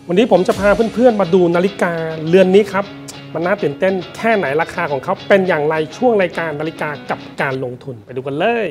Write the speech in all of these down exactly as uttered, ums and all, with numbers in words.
วันนี้ผมจะพาเพื่อนๆมาดูนาฬิกาเรือนนี้ครับมันน่าตื่นเต้นแค่ไหนราคาของเขาเป็นอย่างไรช่วงรายการนาฬิกากับการลงทุนไปดูกันเลย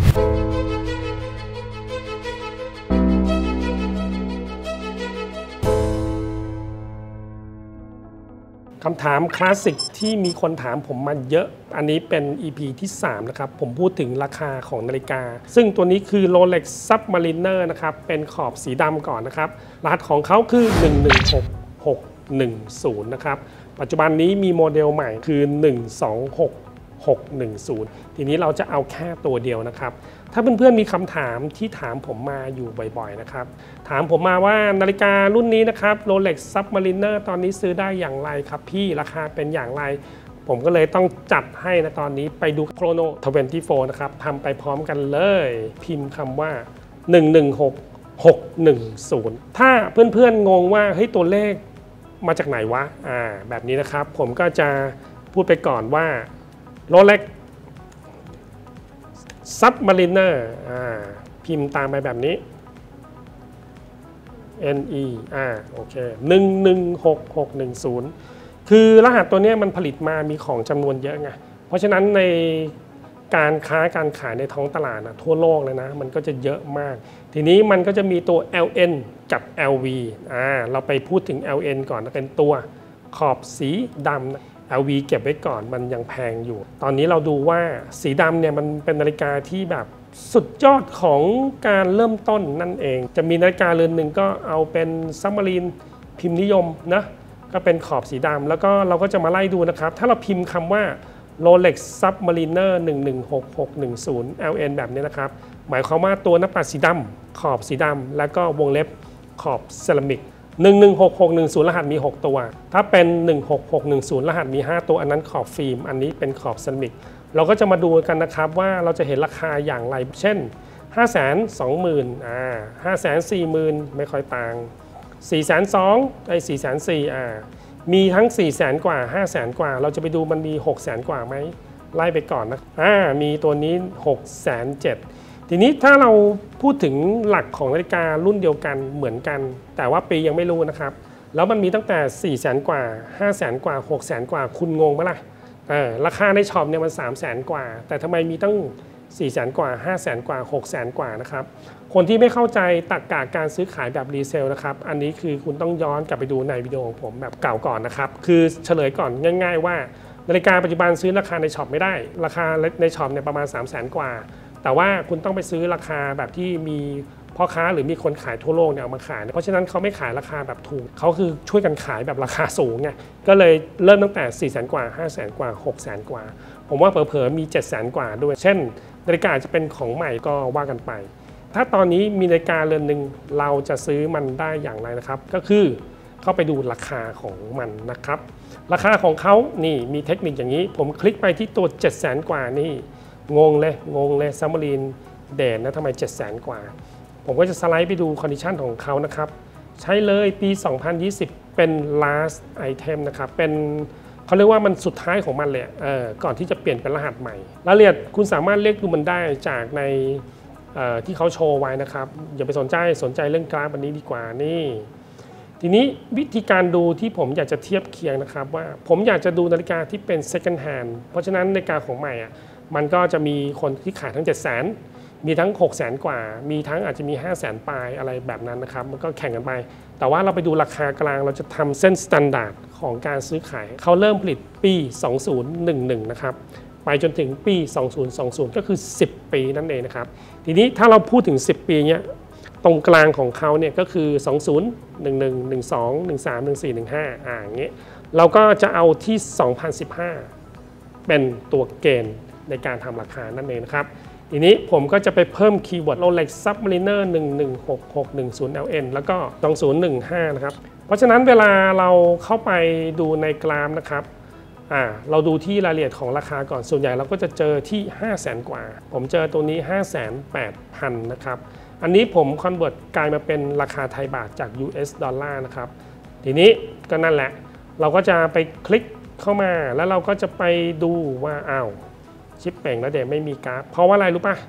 คำถามคลาสสิกที่มีคนถามผมมาเยอะอันนี้เป็น อี พี ที่สามนะครับผมพูดถึงราคาของนาฬิกาซึ่งตัวนี้คือ Rolex Submariner นะครับเป็นขอบสีดำก่อนนะครับรหัสของเขาคือหนึ่งหนึ่งหก หกหนึ่งศูนย์นะครับปัจจุบันนี้มีโมเดลใหม่คือหนึ่งสองหก หกหนึ่งศูนย์ทีนี้เราจะเอาแค่ตัวเดียวนะครับถ้าเพื่อนๆมีคำถามที่ถามผมมาอยู่บ่อยๆนะครับถามผมมาว่านาฬิการุ่นนี้นะครับ Rolex Submariner ตอนนี้ซื้อได้อย่างไรครับพี่ราคาเป็นอย่างไรผมก็เลยต้องจัดให้นะตอนนี้ไปดู Chrono ยี่สิบสี่นะครับทำไปพร้อมกันเลยพิมพ์คำว่าหนึ่งหนึ่งหก หกหนึ่งศูนย์ถ้าเพื่อนๆงงว่าเฮ้ยตัวเลขมาจากไหนวะอ่าแบบนี้นะครับผมก็จะพูดไปก่อนว่าRolex Submariner อ่าพิมพ์ตามไปแบบนี้ N E อ่าโอเคหนึ่งหนึ่งหก หกหนึ่งศูนย์คือรหัสตัวนี้มันผลิตมามีของจำนวนเยอะไงเพราะฉะนั้นในการค้าการขายในท้องตลาดนะทั่วโลกเลยนะมันก็จะเยอะมากทีนี้มันก็จะมีตัว แอล เอ็น กับ แอล วี อ่าเราไปพูดถึง แอล เอ็น ก่อนนะเป็นตัวขอบสีดำแอล วี เก็บไว้ก่อนมันยังแพงอยู่ตอนนี้เราดูว่าสีดำเนี่ยมันเป็นนาฬิกาที่แบบสุดยอดของการเริ่มต้นนั่นเองจะมีนาฬิกาเรือนหนึ่งก็เอาเป็นซับมารีนพิมพ์นิยมนะก็เป็นขอบสีดำแล้วก็เราก็จะมาไล่ดูนะครับถ้าเราพิมพ์คำว่า Rolex Submariner หนึ่งหนึ่งหก หกหนึ่งศูนย์ แอล เอ็น แบบนี้นะครับหมายความว่าตัวหน้าปัดสีดำขอบสีดำแล้วก็วงเล็บขอบเซรามิกหนึ่งหนึ่งหก หกหนึ่งศูนย์รหัสมีหกตัวถ้าเป็นหนึ่งหกหกหนึ่งศูนย์รหัสมีห้าตัวอันนั้นขอบฟิล์มอันนี้เป็นขอบเซรามิกเราก็จะมาดูกันนะครับว่าเราจะเห็นราคาอย่างไรเช่น ห้าแสนสองหมื่น อ่า ห้าแสนสี่หมื่น ไม่ค่อยต่าง สี่แสนสองหมื่น ไอ้ สี่แสนสี่หมื่น อ่ามีทั้ง สี่แสน กว่า ห้าแสน กว่าเราจะไปดูมันมี หกแสน กว่าไหมไล่ไปก่อนนะอ่ามีตัวนี้ หกแสนเจ็ดหมื่นทีนี้ถ้าเราพูดถึงหลักของนาฬิการุ่นเดียวกันเหมือนกันแต่ว่าปียังไม่รู้นะครับแล้วมันมีตั้งแต่ สี่แสน กว่า ห้าแสน กว่า หกแสน กว่าคุณงงไหมล่ะเออราคาในช็อปเนี่ยมัน สามแสน กว่าแต่ทำไมมีตั้ง สี่แสน กว่า ห้าแสน กว่า หกแสน กว่านะครับคนที่ไม่เข้าใจตรรกะการซื้อขายแบบรีเซลนะครับอันนี้คือคุณต้องย้อนกลับไปดูในวิดีโอของผมแบบเก่าก่อนนะครับคือเฉลยก่อนง่ายๆว่านาฬิกาปัจจุบันซื้อราคาในช็อปไม่ได้ราคาในช็อปเนี่ยประมาณ สามแสน กว่าแต่ว่าคุณต้องไปซื้อราคาแบบที่มีพ่อค้าหรือมีคนขายทั่วโลกเนี่ยเอามาขายเพราะฉะนั้นเขาไม่ขายราคาแบบถูกเขาคือช่วยกันขายแบบราคาสูงไงก็เลยเริ่มตั้งแต่ สี่แสน กว่า ห้าแสน กว่า หกแสน กว่าผมว่าเผลอๆมี เจ็ดแสน กว่าด้วยเช่นนาฬิกาจะเป็นของใหม่ก็ว่ากันไปถ้าตอนนี้มีนาฬิกาเรือนหนึ่งเราจะซื้อมันได้อย่างไรนะครับก็คือเข้าไปดูราคาของมันนะครับราคาของเขานี่มีเทคนิคอย่างนี้ผมคลิกไปที่ตัว เจ็ดแสน กว่านี่งงเลยงงเลยซัมมารีนเด่นนะทำไม เจ็ดแสน กว่าผมก็จะสไลด์ไปดูคอนดิชันของเขานะครับใช้เลยปี สองพันยี่สิบ เป็น last item นะครับเป็นเขาเรียกว่ามันสุดท้ายของมันเลยเออก่อนที่จะเปลี่ยนเป็นรหัสใหม่รายละเอียดคุณสามารถเลือกดูมันได้จากในที่เขาโชว์ไว้นะครับอย่าไปสนใจสนใจเรื่องกราฟอันนี้ดีกว่านี่ทีนี้วิธีการดูที่ผมอยากจะเทียบเคียงนะครับว่าผมอยากจะดูนาฬิกาที่เป็น second hand เพราะฉะนั้นนาฬิกาของใหม่อ่ะมันก็จะมีคนที่ขายทั้ง เจ็ดแสน มีทั้ง หกแสน กว่ามีทั้งอาจจะมี ห้าแสน ปลายอะไรแบบนั้นนะครับมันก็แข่งกันไปแต่ว่าเราไปดูราคากลางเราจะทำเส้นสแตนดาร์ดของการซื้อขายเขาเริ่มผลิตปี สองพันสิบเอ็ด นะครับไปจนถึงปี สองพันยี่สิบ ก็คือ สิบ ปีนั่นเองนะครับทีนี้ถ้าเราพูดถึง สิบ ปีเนี้ยตรงกลางของเขาเนี่ยก็คือ สองพันสิบ หนึ่งพันหนึ่ง หนึ่งพันสอง หนึ่งพันสาม หนึ่งพันสี่ หนึ่งพันห้า อ่าอย่างเงี้ยเราก็จะเอาที่ สองพันสิบห้า เป็นตัวเกณฑ์ในการทำราคานั่นเองนะครับทีนี้ผมก็จะไปเพิ่มคีย์เวิร์ด Rolex Submariner หนึ่งหนึ่งหก หกหนึ่งศูนย์ แอล เอ็น แล้วก็ สองพันสิบห้า นะครับเพราะฉะนั้นเวลาเราเข้าไปดูในกราฟนะครับอ่าเราดูที่รายละเอียดของราคาก่อนส่วนใหญ่เราก็จะเจอที่ ห้าแสน กว่าผมเจอตัวนี้ ห้าแสนแปดพัน นะครับอันนี้ผมคอนเวิร์ตกลายมาเป็นราคาไทยบาทจาก ยู เอส ดอลลาร์นะครับทีนี้ก็นั่นแหละเราก็จะไปคลิกเข้ามาแล้วเราก็จะไปดูว่าอ้าวชิปเป่งแล้วเดี๋ยวไม่มีกราฟเพราะว่าอะไรรู้ป่ะ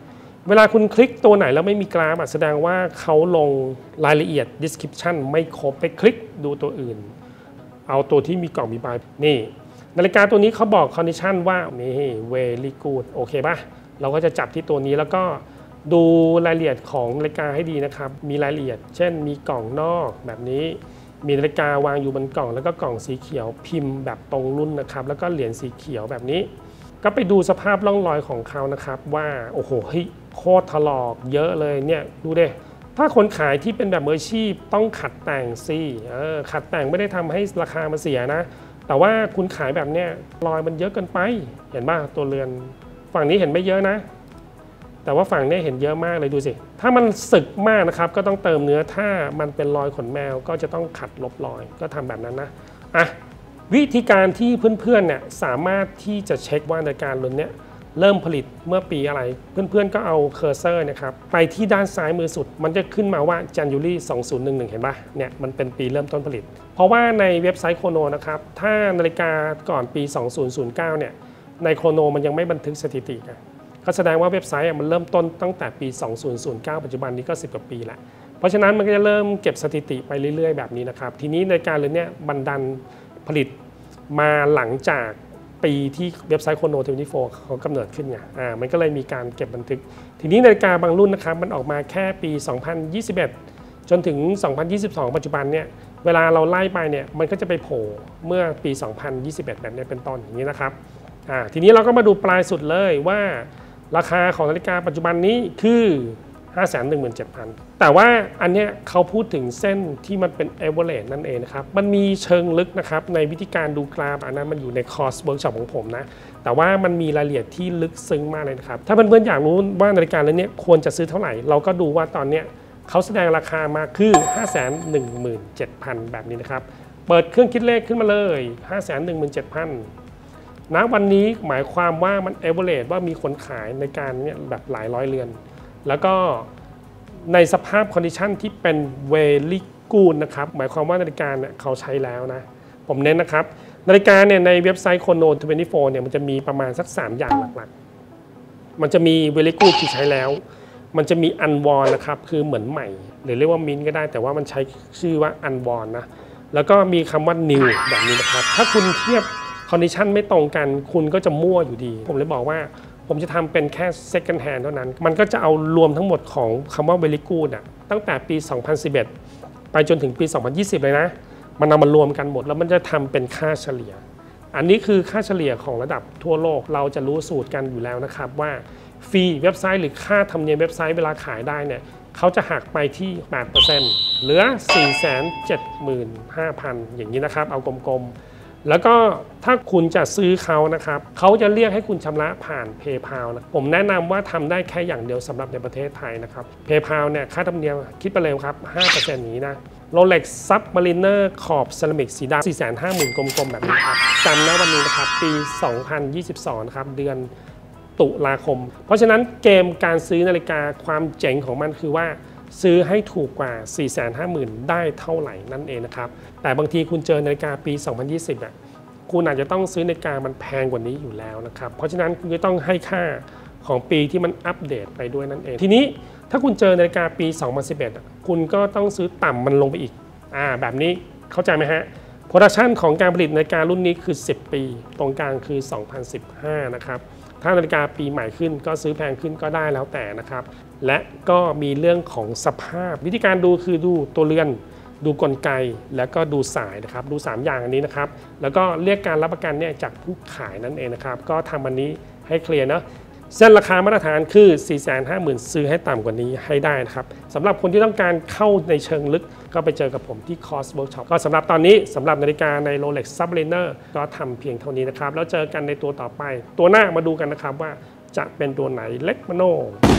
เวลาคุณคลิกตัวไหนแล้วไม่มีกราฟแสดงว่าเขาลงรายละเอียด description ไม่ครบไปคลิกดูตัวอื่นเอาตัวที่มีกล่องมีใบนี่นาฬิกาตัวนี้เขาบอก condition ว่านี่ very good โอเคป่ะเราก็จะจับที่ตัวนี้แล้วก็ดูรายละเอียดของนาฬิกาให้ดีนะครับมีรายละเอียดเช่นมีกล่องนอกแบบนี้มีนาฬิกาวางอยู่บนกล่องแล้วก็กล่องสีเขียวพิมพ์แบบตรงรุ่นนะครับแล้วก็เหรียญสีเขียวแบบนี้ก็ไปดูสภาพร่องรอยของเขานะครับว่าโอ้โหเฮ้ยโคตรถลอกเยอะเลยเนี่ยดูดิถ้าคนขายที่เป็นแบบมืออาชีพต้องขัดแต่งสิเออขัดแต่งไม่ได้ทำให้ราคามันเสียนะแต่ว่าคุณขายแบบเนี้ยรอยมันเยอะเกินไปเห็นป่ะตัวเรือนฝั่งนี้เห็นไม่เยอะนะแต่ว่าฝั่งนี้เห็นเยอะมากเลยดูสิถ้ามันสึกมากนะครับก็ต้องเติมเนื้อถ้ามันเป็นรอยขนแมวก็จะต้องขัดลบรอยก็ทำแบบนั้นนะอ่ะวิธีการที่เพื่อนๆเนี่ยสามารถที่จะเช็คว่านาฬิการุ่นนี้เริ่มผลิตเมื่อปีอะไรเพื่อนๆก็เอาเคอร์เซอร์นะครับไปที่ด้านซ้ายมือสุดมันจะขึ้นมาว่า January สองพันสิบเอ็ด เห็นป่ะเนี่ยมันเป็นปีเริ่มต้นผลิตเพราะว่าในเว็บไซต์โคโนนะครับถ้านาฬิกาก่อนปีสองพันเก้าเนี่ยในโคโนมันยังไม่บันทึกสถิตินะก็แสดงว่าเว็บไซต์มันเริ่มต้นตั้งแต่ปีสองพันเก้าปัจจุบันนี้ก็สิบกว่าปีแล้วเพราะฉะนั้นมันก็จะเริ่มเก็บสถิติไปเรื่อยๆแบบนี้นะครับทีนี้นาฬิกาเรือนนี้บันดันผลิตมาหลังจากปีที่เว็บไซต์โคโนยี่สิบสี่เขากำเนิดขึ้นไงอ่ามันก็เลยมีการเก็บบันทึกทีนี้นาฬิกาบางรุ่นนะครับมันออกมาแค่ปีสองพันยี่สิบเอ็ดจนถึงสองพันยี่สิบสองปัจจุบันเนี่ยเวลาเราไล่ไปเนี่ยมันก็จะไปโผล่เมื่อปีสองพันยี่สิบเอ็ดแบบนี้เป็นต้นอย่างนี้นะครับอ่าทีนี้เราก็มาดูปลายสุดเลยว่าราคาของนาฬิกาปัจจุบันนี้คือ ห้าแสนหนึ่งหมื่นเจ็ดพัน แต่ว่าอันเนี้ยเขาพูดถึงเส้นที่มันเป็น average นั่นเองนะครับมันมีเชิงลึกนะครับในวิธีการดูกราฟอันนั้นมันอยู่ในคอร์สเวิร์กช็อปของผมนะแต่ว่ามันมีรายละเอียดที่ลึกซึ้งมากเลยนะครับถ้าเพื่อนๆอยากรู้ว่านาฬิกาเรือนนี้ควรจะซื้อเท่าไหร่เราก็ดูว่าตอนเนี้ยเขาแสดงราคามาคือ ห้าแสนหนึ่งหมื่นเจ็ดพัน แบบนี้นะครับเปิดเครื่องคิดเลขขึ้นมาเลย ห้าแสนหนึ่งหมื่นเจ็ดพันณวันนี้หมายความว่ามันเอเวอเรจว่ามีคนขายในการเนี่ยแบบหลายร้อยเรือนแล้วก็ในสภาพคอนดิชันที่เป็นเวลี่กูดนะครับหมายความว่านาฬิกาเนี่ยเขาใช้แล้วนะผมเน้นนะครับนาฬิกาเนี่ยในเว็บไซต์โคโนยี่สิบสี่เนี่ยมันจะมีประมาณสักสามอย่างหลักๆมันจะมีเวลี่กูดที่ใช้แล้วมันจะมีอันวอนนะครับคือเหมือนใหม่หรือเรียกว่ามินก็ได้แต่ว่ามันใช้ชื่อว่าอันวอนนะแล้วก็มีคำว่านิวแบบนี้นะครับถ้าคุณเทียบคอนดิชันไม่ตรงกันคุณก็จะมั่วอยู่ดีผมเลยบอกว่าผมจะทำเป็นแค่ second hand เท่านั้นมันก็จะเอารวมทั้งหมดของคำว่า very good อ่ะตั้งแต่ปีสองพันสิบเอ็ดไปจนถึงปีสองพันยี่สิบเลยนะมันเอามารวมกันหมดแล้วมันจะทำเป็นค่าเฉลี่ยอันนี้คือค่าเฉลี่ยของระดับทั่วโลกเราจะรู้สูตรกันอยู่แล้วนะครับว่าฟรีเว็บไซต์หรือค่าธรรมเนียมเว็บไซต์เวลาขายได้เนี่ยเขาจะหักไปที่ แปดเปอร์เซ็นต์ เหลือ สี่แสนเจ็ดหมื่นห้าพัน อย่างนี้นะครับเอากลมๆแล้วก็ถ้าคุณจะซื้อเขานะครับเขาจะเรียกให้คุณชำระผ่าน PayPal นะผมแนะนำว่าทำได้แค่อย่างเดียวสำหรับในประเทศไทยนะครับ PayPal เนี่ยค่าธรรมเนียมคิดไปเลยครับ ห้าเปอร์เซ็นต์ นี้นะ Rolex Submariner ขอบเซรามิกสีดำ สี่แสนห้าหมื่น กลมๆแบบนี้ครับจำนะวันนี้นะครับปีสองพันยี่สิบสองนะครับเดือนตุลาคมเพราะฉะนั้นเกมการซื้อนาฬิกาความเจ๋งของมันคือว่าซื้อให้ถูกกว่า สี่แสนห้าหมื่น ได้เท่าไหร่นั่นเองนะครับแต่บางทีคุณเจอนาฬิกาปีสองพันยี่สิบอ่ะคุณอาจจะต้องซื้อนาฬิกามันแพงกว่านี้อยู่แล้วนะครับเพราะฉะนั้นคุณจะต้องให้ค่าของปีที่มันอัปเดตไปด้วยนั่นเองทีนี้ถ้าคุณเจอนาฬิกาปีสองพันสิบเอ็ดอ่ะคุณก็ต้องซื้อต่ำมันลงไปอีกอ่าแบบนี้เข้าใจไหมฮะโปรดักชันของการผลิตนาฬิการุ่นนี้คือสิบปีตรงกลางคือสองพันสิบห้านะครับถ้านาฬิกาปีใหม่ขึ้นก็ซื้อแพงขึ้นก็ได้แล้วแต่นะครับและก็มีเรื่องของสภาพวิธีการดูคือดูตัวเรือนดูกลไกแล้วก็ดูสายนะครับดูสามอย่างอันนี้นะครับแล้วก็เรียกการรับประกันเนี่ยจากผู้ขายนั่นเองนะครับก็ทำอันนี้ให้เคลียร์เนาะเส้นราคามาตรฐานคือ สี่แสนห้าหมื่น ซื้อให้ต่ำกว่านี้ให้ได้นะครับสำหรับคนที่ต้องการเข้าในเชิงลึกก็ไปเจอกับผมที่ Cos Workshop ก็สำหรับตอนนี้สำหรับนาฬิกาใน Rolex Submariner ก็ทำเพียงเท่านี้นะครับแล้วเจอกันในตัวต่อไปตัวหน้ามาดูกันนะครับว่าจะเป็นตัวไหนเล็กมโน